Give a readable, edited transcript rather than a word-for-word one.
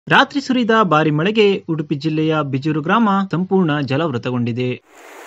ರಾತ್ರಿ ಸುರಿದ ಭಾರಿ ಮಳೆಗೆ ಉಡುಪಿ ಜಿಲ್ಲೆಯ ಬಿಜೂರು ಗ್ರಾಮ ಸಂಪೂರ್ಣ ಜಲಾವೃತಗೊಂಡಿದೆ.